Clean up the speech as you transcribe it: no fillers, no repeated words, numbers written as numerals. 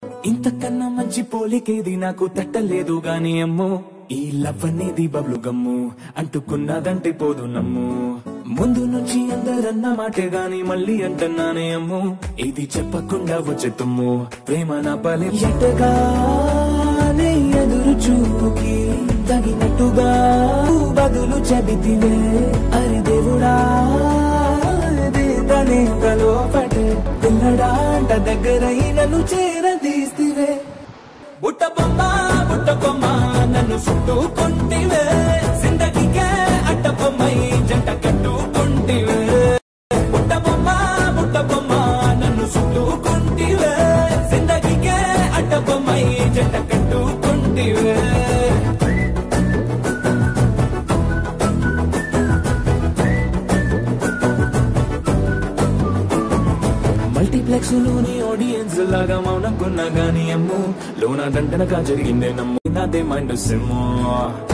ఇంతకన్నా మంచి పోలికేది నాకు తట్టలేదు గాని అమ్మో ఈ లవ్ అనేది బబ్లు గమ్ము అంటుకున్నదంటే పోదు నమ్ము ముందు నుంచి అందరన్న మాటే గాని మళ్ళీ అంటున్నానే అమ్ము ఇది చెప్పకుండా వచ్చే తుమ్ము ప్రేమ నా పలే ఎటగానే ఎదురు చూపుకి తగినట్టుగా బదులు చెబితివే అరి దేవుడా తనే లోపటే పిల్లడాంట దగ్గరై నన్ను చేరదీస్తివే బుట్ట బొమ్మ నన్ను చుట్టుకుంటివే జిందగీకే అట్ట బొమ్మై జంట కట్టుకుంటివే బుట్ట బొమ్మ నన్ను చుట్టుకుంటివే జిందగీకే అట్ట బొమ్మై జంట కట్టుకుంటివే మల్టీప్లెక్స్ లోని ఆడియన్స్ లాగా మౌనంకున్నా గానీ అమ్ము లోన దండనగా జరిగిందే నమ్ము నాదే మైండ్ సిమ్ము